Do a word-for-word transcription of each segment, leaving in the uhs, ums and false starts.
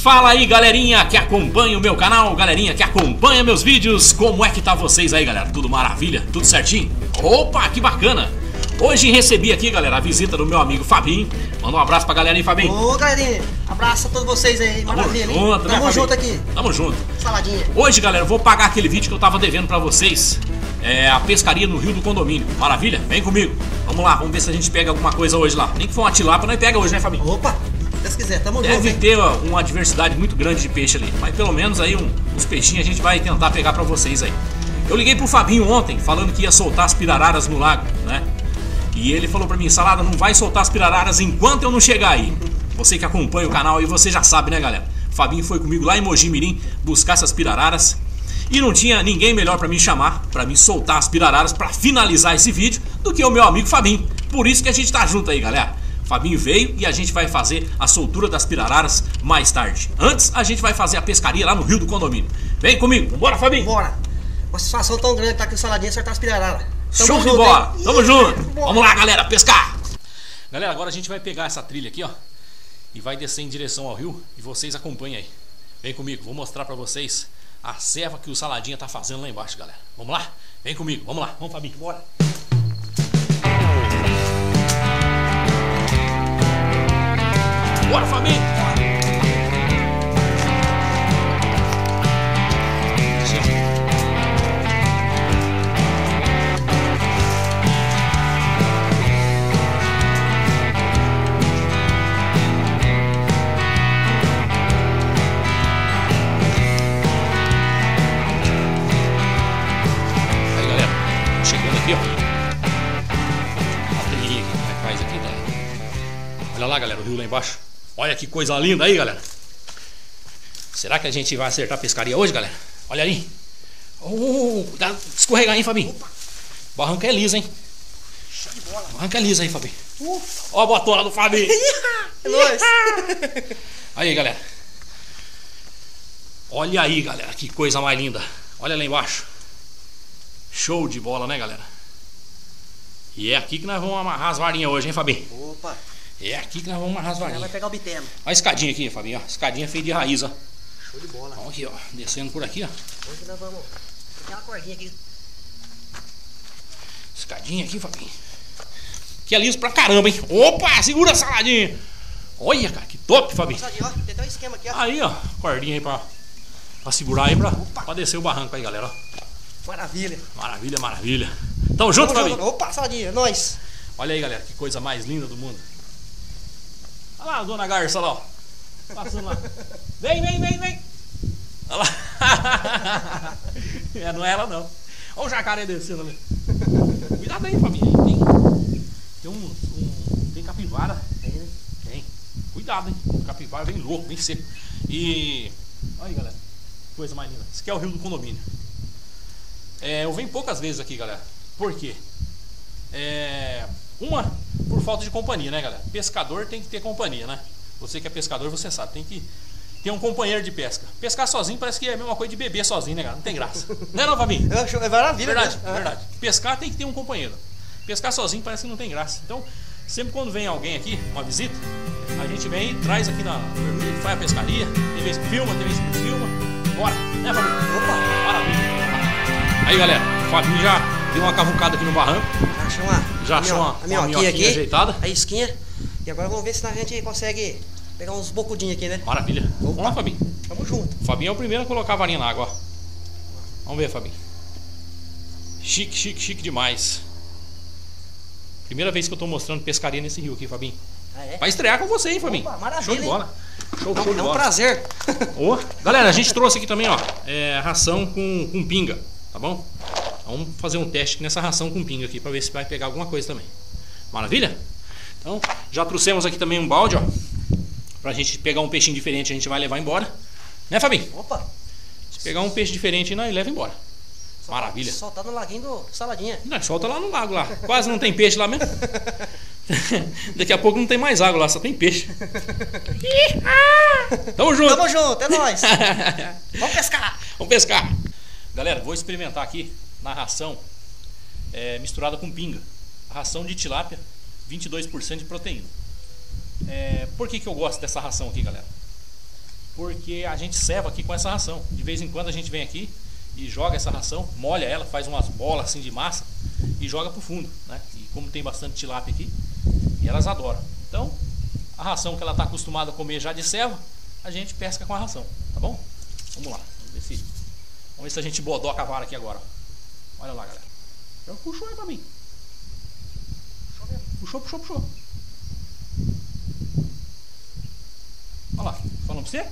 Fala aí, galerinha que acompanha o meu canal, galerinha que acompanha meus vídeos. Como é que tá vocês aí, galera? Tudo maravilha? Tudo certinho? Opa, que bacana! Hoje recebi aqui, galera, a visita do meu amigo Fabinho. Manda um abraço pra galera aí, Fabinho. Ô, galerinha, abraço a todos vocês aí, maravilha, hein? Junto, né, Tamo junto aqui. Tamo junto. Saladinha. Hoje, galera, eu vou pagar aquele vídeo que eu tava devendo pra vocês. É a pescaria no Rio do Condomínio. Maravilha? Vem comigo. Vamos lá, vamos ver se a gente pega alguma coisa hoje lá. Nem que for uma tilápia, nós pega hoje, né, Fabinho? Opa, se Deus quiser, tamo junto. Deve hein? ter ó, uma diversidade muito grande de peixe ali. Mas pelo menos aí um, uns peixinhos a gente vai tentar pegar pra vocês aí. Eu liguei pro Fabinho ontem, falando que ia soltar as pirararas no lago, né? E ele falou pra mim, Salada, não vai soltar as pirararas enquanto eu não chegar aí. Você que acompanha o canal aí, você já sabe, né, galera? O Fabinho foi comigo lá em Mogi Mirim buscar essas pirararas. E não tinha ninguém melhor pra me chamar, pra me soltar as pirararas, pra finalizar esse vídeo, do que o meu amigo Fabinho. Por isso que a gente tá junto aí, galera. O Fabinho veio e a gente vai fazer a soltura das pirararas mais tarde. Antes, a gente vai fazer a pescaria lá no Rio do Condomínio. Vem comigo, bora, Fabinho! Bora! Uma satisfação tão grande tá aqui no Saladinha acertar as pirararas. Tamo Show de junto, bola! hein? Tamo junto! Bora. Vamos lá, galera, pescar! Galera, agora a gente vai pegar essa trilha aqui, ó, e vai descer em direção ao rio, e vocês acompanhem aí. Vem comigo, vou mostrar pra vocês a ceva que o Saladinha tá fazendo lá embaixo, galera. Vamos lá? Vem comigo, vamos lá, vamos, Fabinho, bora! Bora, Fabinho! Aí, galera, chegando aqui, ó. A trilhinha que nós faz aqui, tá? Olha lá, galera, o rio lá embaixo. Olha que coisa linda aí, galera. Será que a gente vai acertar a pescaria hoje, galera? Olha aí. Oh, cuidado, escorregar, hein, Fabinho? Opa. Barranco é liso, hein? Show de bola. Barranco é liso aí, Fabinho. Uh. Ó a botola do Fabinho. É nóis. Aí, galera. Olha aí, galera, que coisa mais linda. Olha lá embaixo. Show de bola, né, galera? E é aqui que nós vamos amarrar as varinhas hoje, hein, Fabinho? Opa. É aqui que nós vamos amarrar as Ela vai varinhas. pegar o biteno. Olha a escadinha aqui, Fabinho, ó. Escadinha feita de raiz, ó. Show de bola. Vamos aqui, ó. Descendo por aqui, ó. Hoje nós vamos... Tem uma cordinha aqui. Escadinha aqui, Fabinho. Que é liso pra caramba, hein? Opa, segura a saladinha. Olha, cara, que top, Fabinho. Saladinha, ó. Tem até um esquema aqui, ó. Aí, ó. Cordinha aí pra, pra segurar aí, pra, pra descer o barranco aí, galera, ó. Maravilha. Maravilha, maravilha. Tamo junto, Tamo Fabinho? junto. Opa, Saladinha, é nóis. Olha aí, galera, que coisa mais linda do mundo. Olha lá a dona Garça lá, ó. Passando lá. Vem, vem, vem, vem. Olha lá. É, não é ela, não. Olha o jacaré descendo ali. Cuidado aí, família. Tem, tem um, um... Tem capivara. Tem, né? Tem. Cuidado, hein. O capivara vem louco, vem seco. E... Olha aí, galera. Coisa mais linda. Esse aqui é o Rio do Condomínio. É, eu venho poucas vezes aqui, galera. Por quê? É... Uma, por falta de companhia, né, galera? Pescador tem que ter companhia, né? Você que é pescador, você sabe, tem que ter um companheiro de pesca. Pescar sozinho parece que é a mesma coisa de beber sozinho, né, galera? Não tem graça. Não é não, Fabinho? É show- é maravilha. Verdade, né? verdade. Pescar tem que ter um companheiro. Pescar sozinho parece que não tem graça. Então, sempre quando vem alguém aqui, uma visita, a gente vem e traz aqui na vermelha, faz a pescaria, tem vez que filma, tem vez que não filma. Bora, né, Fabinho? Opa. Maravilha. Aí, galera, o Fabinho já deu uma cavucada aqui no barranco. Já achou uma, Já a achou minho- uma- a uma minhoquinha minhoquinha aqui, ajeitada. a isquinha. E agora vamos ver se a gente consegue pegar uns bocudinhos aqui, né? Maravilha. Vamos lá, Fabinho. Tamo junto. O Fabinho é o primeiro a colocar a varinha na água, ó. Vamos ver, Fabinho. Chique, chique, chique demais. Primeira vez que eu tô mostrando pescaria nesse rio aqui, Fabinho. Ah, é? Vai estrear com você, hein, Fabinho? Opa, maravilha, Show de hein? bola. Show, É show um, de é um bola. prazer. Ô, galera, a gente trouxe aqui também, ó, é, ração com, com pinga, tá bom? Vamos fazer um teste aqui nessa ração com pinga aqui pra ver se vai pegar alguma coisa também. Maravilha? Então, já trouxemos aqui também um balde, ó. Pra gente pegar um peixinho diferente, a gente vai levar embora. Né, Fabinho? Opa. Se pegar um peixe diferente, nós leva embora. Maravilha. Soltar no laguinho do Saladinha. Não, solta lá no lago lá. Quase não tem peixe lá mesmo. Daqui a pouco não tem mais água lá, só tem peixe. Tamo junto. Tamo junto, é nóis. Vamos pescar. Vamos pescar. Galera, vou experimentar aqui na ração é, misturada com pinga. A ração de tilápia, vinte e dois por cento de proteína. É, por que que eu gosto dessa ração aqui, galera? porque a gente ceva aqui com essa ração. De vez em quando a gente vem aqui e joga essa ração, molha ela, faz umas bolas assim de massa e joga pro fundo, né? E como tem bastante tilápia aqui, e elas adoram. Então, a ração que ela está acostumada a comer já de ceva, a gente pesca com a ração, tá bom? Vamos lá, vamos ver se, vamos ver se a gente bodoca a vara aqui agora. Olha lá, galera. Já puxou aí pra mim. Puxou, puxou, puxou. Olha lá, falando pra você?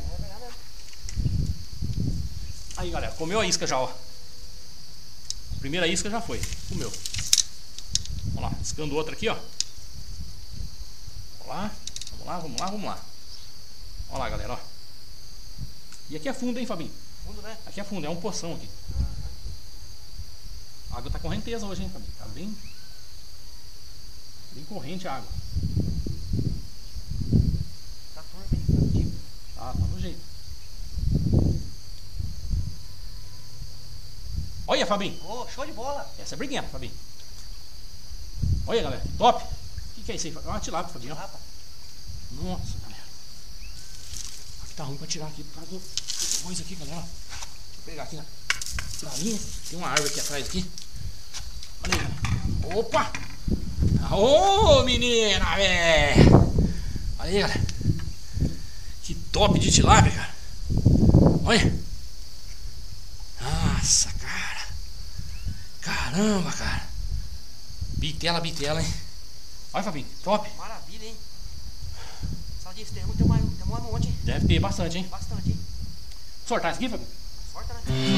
Aí, galera, comeu a isca já, ó. Primeira isca já foi, comeu. Vamos lá, iscando outra aqui, ó. Vamos lá, vamos lá, vamos lá, vamos lá. Olha lá, galera, ó. E aqui é fundo, hein, Fabinho? Fundo, né? Aqui é fundo, é um poção aqui. A água tá correnteza hoje, hein, Fabinho? Tá bem, bem corrente a água. Tá turvo, hein? Tá no tipo. Tá, tá no jeito. Olha, Fabinho. Ô, show de bola. Essa é briguenta, Fabinho. Olha, galera, top. O que, que é isso aí? É uma tilápia, Fabinho. Tilápia. Nossa, galera. Aqui tá ruim pra tirar aqui por causa do coisa aqui, galera. Deixa eu pegar aqui na, na linha. Tem uma árvore aqui atrás aqui. Olha aí, galera. Opa! Ô, menina, velho! Olha aí, galera. Que top de tilápia, cara. Olha. Nossa, cara. Caramba, cara. Bitela, bitela, hein? Olha, Fabinho, top. Maravilha, hein? Saldinha, esse termo tem uma, tem uma monte, hein? Deve ter bastante, hein? Bastante, hein? Sortar isso aqui, Fabinho? Sorta, né?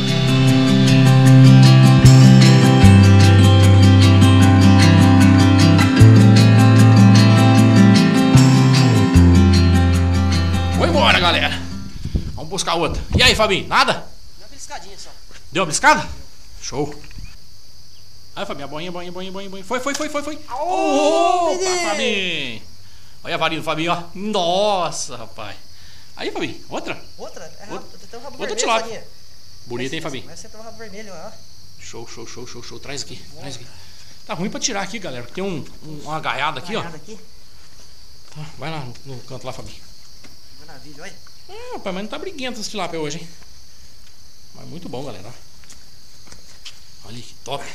Vou embora, galera. Vamos buscar outra. E aí, Fabinho? Nada? Deu uma beliscadinha só. Deu uma bliscada? Show. Aí, Fabinho, a boinha, boinha, boinha, boinha, boinha. Foi, foi, foi, foi, foi. Ô, Opa, Fabinho. Olha a varinha do Fabinho, ó. Nossa, rapaz. Aí, Fabinho, outra? Outra? É rabo, Outra- tem um rabo outra vermelho, tilápia. Saldinha. Bonita, hein, Fabinho? Vai ser um rabo vermelho, ó. Show, show, show, show, show. Traz aqui, traz aqui. Tá ruim pra tirar aqui, galera. Tem um, um- uma gaiada aqui, ó. Gaiada aqui. Tá, vai lá no, no canto lá, Fabinho. Maravilha, olha. Ah, rapaz, mas não tá briguento esse tilápia hoje, hein? Mas muito bom, galera. Olha que top.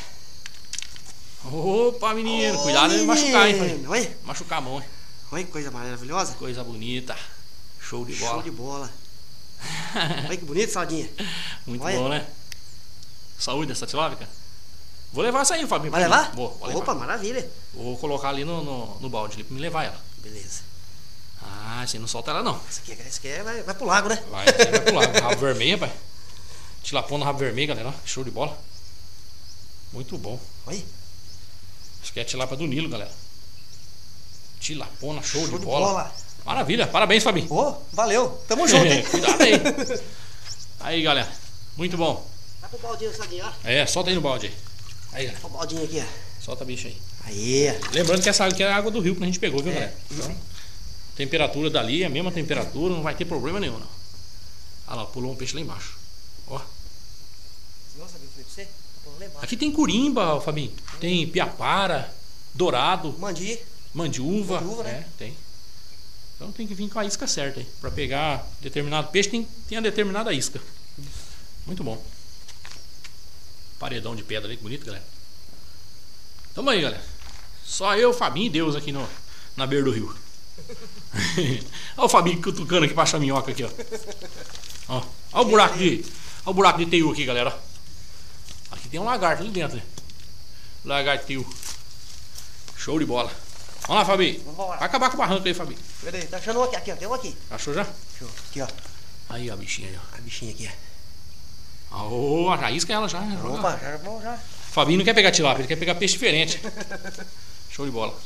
Opa, menino. Ô, Cuidado de machucar, hein, menino. Fabinho? Olha, Machucar a mão, hein? olha que coisa maravilhosa. Coisa bonita. Show de bola. Show de bola. Olha que bonito, Saldinha. Muito Olha. bom, né? Saúde dessa tilápia, cara. Vou levar essa aí, Fabinho. Vai pra mim. levar? Vou, vou levar. Opa, maravilha. Vou colocar ali no, no, no balde ali pra me levar ela. Beleza. Ah, você não solta ela, não. Essa aqui, essa aqui é- vai, vai pro lago, né? Vai, você vai pro lado. Rabo vermelho, rapaz. Tilapona no rabo vermelho, galera. Ó, show de bola. Muito bom. Olha. Acho que é a tilápia do Nilo, galera. Tilapona, show, Show de, de bola. bola. Maravilha. Parabéns, Fabinho. Ô, valeu. Tamo junto, hein? Cuidado aí. Aí, galera. Muito bom. Vai pro baldinho, Saldinha, ó. É, solta aí no balde aí. Aí, galera. Olha o baldinho aqui, ó. Solta a bicha aí. Aí. Lembrando que essa água aqui é a água do rio que a gente pegou, viu, É. galera? Então, temperatura dali é a mesma temperatura, não vai ter problema nenhum, não. Olha lá, pulou um peixe lá embaixo. Ó. Nossa, eu falei pra você? Tá pulando lá embaixo. Aqui tem curimba, ó, Fabinho. Tem piapara, dourado, Mandi. mandiúva. Mandiúva, né? É, tem. Então tem que vir com a isca certa aí. Pra pegar determinado peixe tem, tem a determinada isca. Muito bom. Paredão de pedra ali, que bonito, galera. Tamo aí, galera. Só eu, Fabinho e Deus aqui no, na beira do rio. Olha o Fabinho cutucando aqui pra achar minhoca aqui, ó. Ó, ó o buraco de. Ó o buraco de teiu aqui, galera. Ó. Aqui tem um lagarto ali dentro, né? Lagarto de teiu. Show de bola. Vamos lá, Fabinho. Vambora. Vai acabar com o barranco aí, Fabinho. Peraí, tá achando um aqui, aqui, ó. Tem um aqui. Achou já? Show. Aqui, ó. Aí, ó, a bichinha aí, ó. A bichinha aqui, ó. Ô, a isca ela já. já. Opa, já vamos já. Fabinho não quer pegar tilápia, ele quer pegar peixe diferente. Show de bola.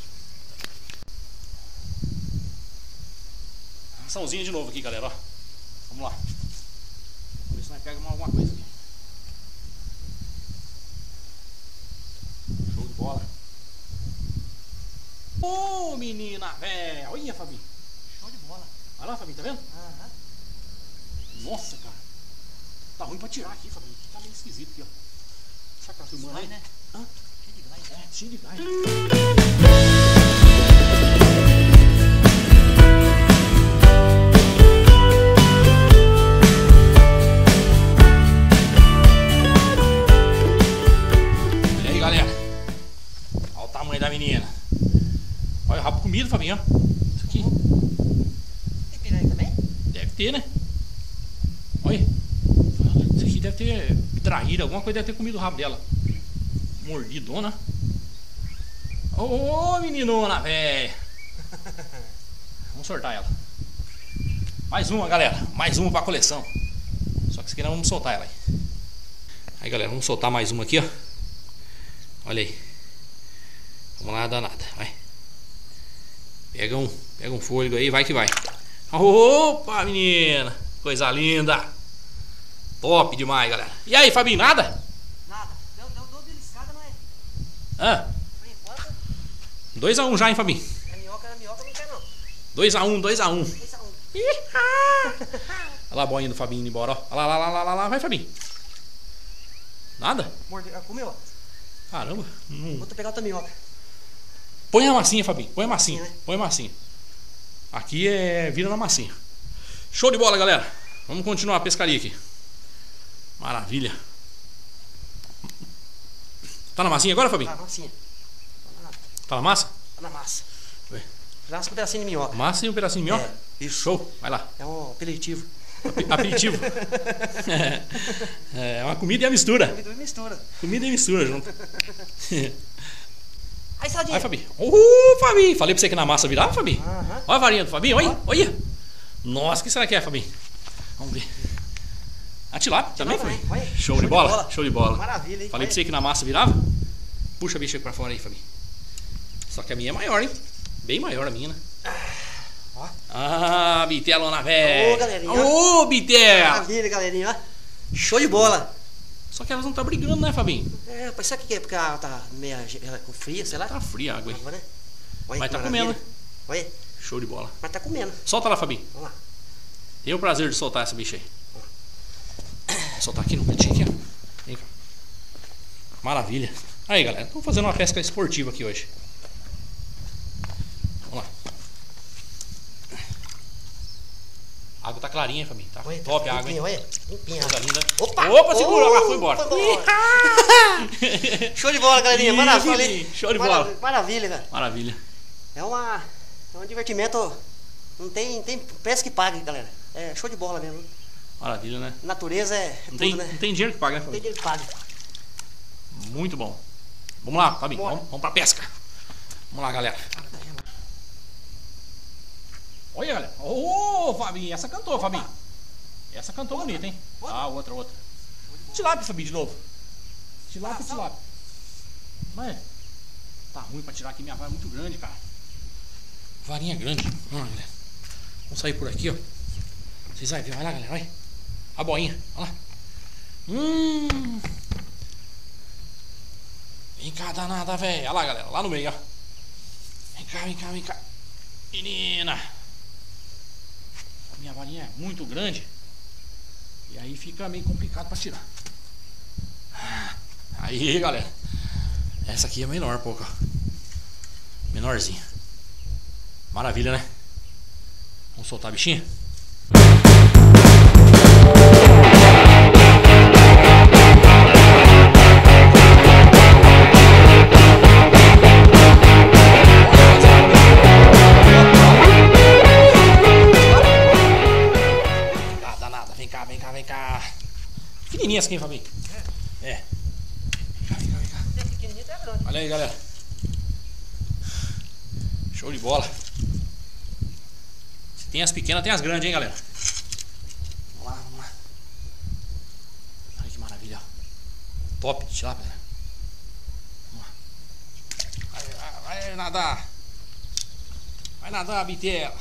Raçãozinha de novo aqui, galera, ó. Vamos lá. Vamos ver se nós pegamos alguma coisa aqui. Show de bola. Ô, menina, velho. Olha, Fabinho. Show de bola. Olha lá, Fabinho, tá vendo? Aham. Nossa, cara. Tá ruim pra tirar aqui, Fabinho. Tá meio esquisito aqui, ó. Será que tá filmando aí? Vai, né? Hã? Cheio de gás. É, cheio de gás. da menina. Olha o rabo comido, Fabinho. Isso aqui. Tem piranha também? Deve ter, né? Olha. Isso aqui deve ter traíra, alguma coisa deve ter comido o rabo dela. Mordidona. Ô, oh, meninona, velho. Vamos sortar ela. Mais uma, galera. Mais uma pra coleção. Só que isso aqui nós vamos soltar ela aí. Aí, galera, vamos soltar mais uma aqui, ó. Olha aí. Vamos lá, danada. Vai. Pega um, pega um fôlego aí, vai que vai. Opa, menina. Coisa linda. Top demais, galera. E aí, Fabinho, nada? Nada. Deu, deu, deu beliscada, mas... Ah. Por enquanto... dois a um já, hein, Fabinho? A minhoca, a minhoca não quer, não. dois a um, dois a um. dois a um. Olha lá a boinha do Fabinho indo embora, ó. Olha lá, lá, lá, lá, lá. Vai, Fabinho. Nada? Mordeu, comeu, ó. Caramba. Hum. Vou pegar outra minhoca. Põe a massinha, Fabinho. Põe a massinha. Sim, né? Põe a massinha. Aqui é vira na massinha. Show de bola, galera. Vamos continuar a pescaria aqui. Maravilha. Tá na massinha agora, Fabinho? Tá na massinha. Tá na massa? Tá na massa. Ué. Pedaço com um pedacinho de minhoca. Massa e um pedacinho de minhoca? É, isso. Show. Vai lá. É um aperitivo. Aperitivo. É uma comida e a mistura. Comida e mistura. Comida e mistura junto. Aí, Sadinha. Vai, Fabinho. Uhul, Fabinho. Falei pra você que na massa virava, Fabinho. Aham. Olha a varinha do Fabinho. Olha, Ó. olha. Nossa, o que será que é, Fabinho? Vamos ver. A tilápia também, Tilápia, Fabinho? olha. Show, Show de de bola. bola. Show de bola. Maravilha, hein? Falei Olha. pra você que na massa virava. Puxa a bicha pra fora aí, Fabinho. Só que a minha é maior, hein? Bem maior a minha, né? Ó. Ah, bitelona, velho. Ô, galerinha. Ô, bitela. Maravilha, galerinha, ó. Show de bola. Só que elas não estão brigando, né, Fabinho? É, rapaz, sabe o que é? Porque ela tá meio ela com fria, sei lá. Tá fria a água aí. Água, né? Olha Mas que tá maravilha. comendo. Olha, Show de bola. mas tá comendo. Solta lá, Fabinho. Vamos lá. Tenho o prazer de soltar essa bicha aí. Vou soltar aqui no cantinho aqui, ó. Vem cá. Maravilha. Aí, galera, estamos fazendo uma pesca esportiva aqui hoje. Vamos lá. A água tá clarinha, hein, Fabinho? Tá Olha, top tá a água, hein? limpinha, olha. Limpinha. Coisa linda. Opa! Opa, segura, Oh, lá foi embora. foi embora. Show de bola, galerinha. Ih, Maravilha. Fabinho, show de Maravilha, bola. Maravilha, cara. Maravilha. É, uma, é um divertimento. Não tem, tem preço que pague, galera. É show de bola mesmo. Maravilha, né? Natureza é Não tudo, tem, né? não tem dinheiro que paga, né, Não tem Fabinho? dinheiro que pague. Muito bom. Vamos lá, Fabinho. Bora. Vamos, vamos pra pesca. Vamos lá, galera. Olha, galera. Ô, Fabinho, essa cantou, Fabinho. Essa cantou bonita, hein? Outra. Ah, outra, outra. Tilápia, Fabinho, de novo. Tilápia, Ah, só- tilápia. Mas tá ruim pra tirar aqui, minha vara é muito grande, cara. Varinha grande. Vamos lá, galera. Vamos sair por aqui, ó. Vocês vão ver, vai lá, galera, vai. A boinha, olha lá. Hum. Vem cá, danada, velho. Olha lá, galera, lá no meio, ó. Vem cá, vem cá, vem cá. Menina. A minha varinha é muito grande. E aí fica meio complicado pra tirar. Aí, galera. Essa aqui é menor um pouco, ó. Menorzinha. Maravilha, né? Vamos soltar a bichinha? Ah, danada. Vem cá, vem cá, vem cá. Pequenininha essa aqui, hein, Fabinho? É. Vem cá, vem cá, vem cá. É pequenininho, tá grande. Olha aí, galera. Show de bola. Se tem as pequenas, tem as grandes, hein, galera. Vamos lá, vamos lá. Olha que maravilha. Top de tilápia. Vamos lá. Vai, vai, vai nadar. Vai nadar, bitela.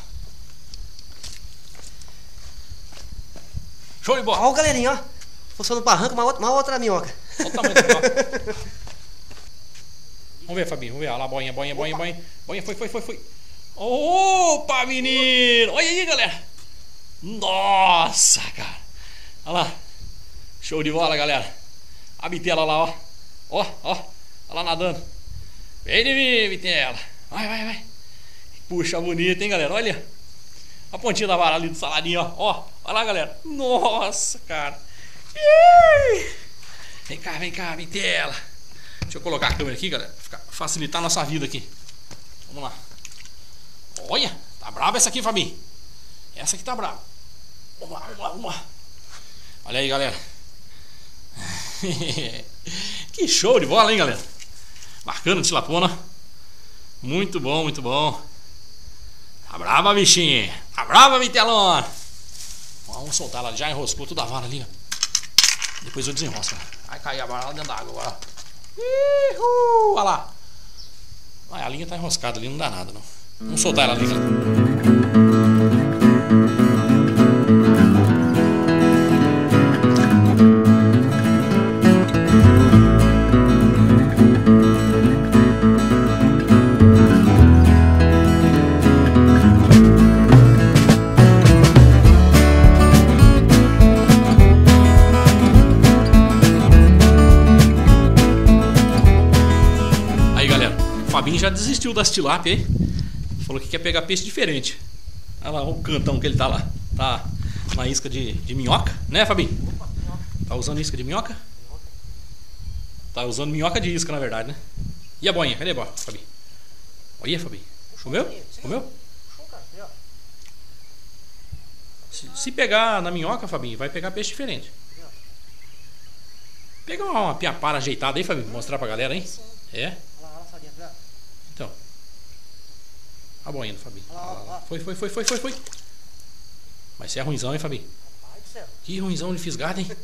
Show de bola. Ó, galerinha, ó. Funciona no barranco, uma outra, uma outra minhoca. Olha o tamanho da minhoca. Vamos ver, Fabinho, vamos ver. Olha lá, boinha, boinha, boinha, boinha. Boinha, foi, foi, foi, foi. Opa, menino! Olha aí, galera. Nossa, cara. Olha lá. Show de bola, galera. A bitela lá, ó. Ó, ó. Olha lá nadando. Vem de mim, bitela. Vai, vai, vai. Puxa, bonito, hein, galera. Olha. A pontinha da vara ali do saladinho, ó. Ó, olha lá, galera. Nossa, cara. Vem cá, vem cá, bitela. Deixa eu colocar a câmera aqui, galera, pra facilitar a nossa vida aqui. Vamos lá. Olha, tá brava essa aqui, Fabinho. Essa aqui tá brava. Vamos lá, vamos lá, vamos lá. Olha aí, galera. Que show de bola, hein, galera. Bacana de tilapona. Muito bom, muito bom. Tá brava, bichinha. Tá brava, Vitelona. Vamos soltar ela. Já enroscou toda a vara ali, ó. Depois eu desenrosco. Vai cair a vara lá dentro da água agora. Uhul, olha lá. A linha tá enroscada ali, não dá nada, não. Vamos soltar ela ali. Fabinho já desistiu das tilápia aí. Falou que quer pegar peixe diferente. Olha lá o cantão que ele tá lá. Tá na isca de, de minhoca, né, Fabinho? Tá usando isca de minhoca? Tá usando minhoca de isca, na verdade, né? E a boinha? Cadê a boia, Fabinho? Olha, Fabinho. Comeu? Comeu? Se, se pegar na minhoca, Fabinho, vai pegar peixe diferente. Pega uma, uma piapara ajeitada aí, Fabinho. Mostrar pra galera, hein? É? Então. A boinha do Fabinho. Foi, foi, foi, foi, foi, foi. Vai ser ruimzão, hein, Fabinho? Que ruimzão de fisgado, hein?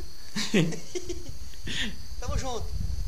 Tamo junto.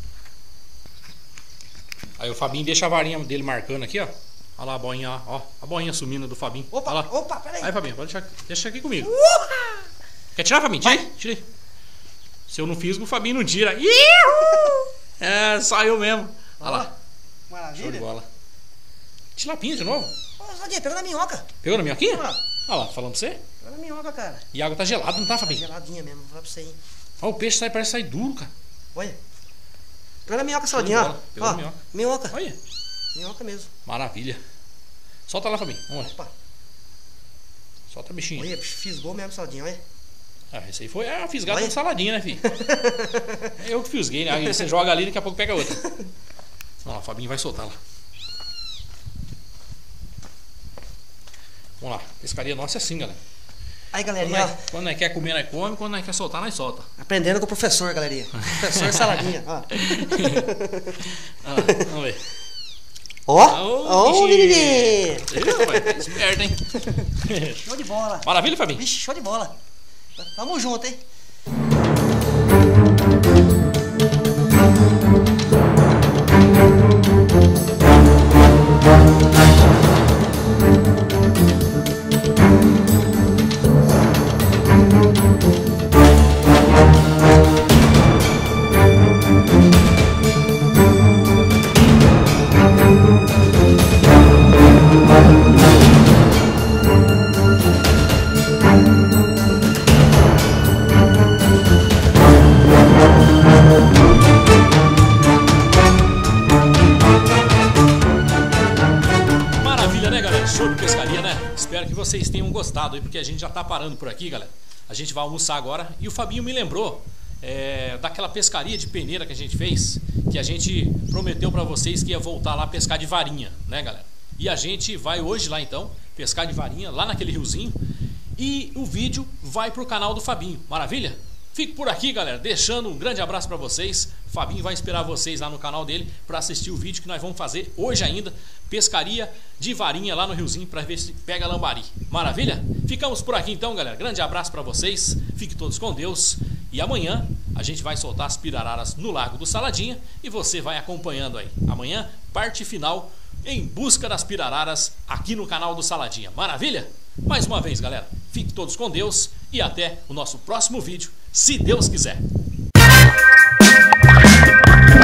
Aí o Fabinho deixa a varinha dele marcando aqui, ó. Olha lá a boinha, ó. A boinha sumindo do Fabinho. Opa, olha lá. Opa, peraí. Aí, Fabinho, pode deixar, deixa aqui comigo. Uh! Quer tirar, Fabinho? Tira aí, tira aí. Se eu não fisgo, o Fabinho não tira. É, só eu mesmo. Olha lá. Maravilha. Show de bola. Tilapinha de novo? Ô, Sadinha, pegou na minhoca. Pegou na minhoquinha? Olha lá. Olha lá, falando pra você. Pegou na minhoca, cara. E a água tá gelada, não tá, Fabinho? Tá geladinha mesmo, vou falar pra você, hein. Olha, o peixe sai, parece sair duro, cara. Olha. Pegou na minhoca, Sadinha, ó. Pegou ó, na minhoca. Minhoca. Olha. Minhoca mesmo. Maravilha. Solta lá, Fabinho. Vamos lá. Opa. Solta a bichinha. Olha, fisgou mesmo, Sadinha, olha. Ah, esse aí foi a fisgada Olha. de saladinha, né, filho? É eu que fisguei, né? Aí você joga ali, daqui a pouco pega outra. Vamos lá, o Fabinho vai soltar lá. Vamos lá, pescaria nossa é assim, galera. Aí, Quando galerinha, nós, quando nós quer comer, nós come. Quando nós quer soltar, nós solta. aprendendo com o professor, galerinha. Professor Saladinha, ó. Ah, vamos ver. Ó, Ô, ó, bichinho. menino. Viu, rapaz? Esperto, hein? Show de bola. Maravilha, Fabinho? Vixe, show de bola. Tamo junto, hein? Espero que vocês tenham gostado aí, porque a gente já tá parando por aqui, galera. A gente vai almoçar agora. E o Fabinho me lembrou é, daquela pescaria de peneira que a gente fez, que a gente prometeu pra vocês que ia voltar lá pescar de varinha, né, galera? E a gente vai hoje lá então pescar de varinha lá naquele riozinho. E o vídeo vai pro canal do Fabinho, maravilha? Fico por aqui, galera, deixando um grande abraço pra vocês. Fabinho vai esperar vocês lá no canal dele para assistir o vídeo que nós vamos fazer hoje ainda. Pescaria de varinha lá no riozinho para ver se pega lambari. Maravilha? Ficamos por aqui então, galera. Grande abraço para vocês. Fiquem todos com Deus. E amanhã a gente vai soltar as pirararas no Lago do Saladinha e você vai acompanhando aí. Amanhã, parte final em busca das pirararas aqui no canal do Saladinha. Maravilha? Mais uma vez, galera. Fiquem todos com Deus e até o nosso próximo vídeo, se Deus quiser.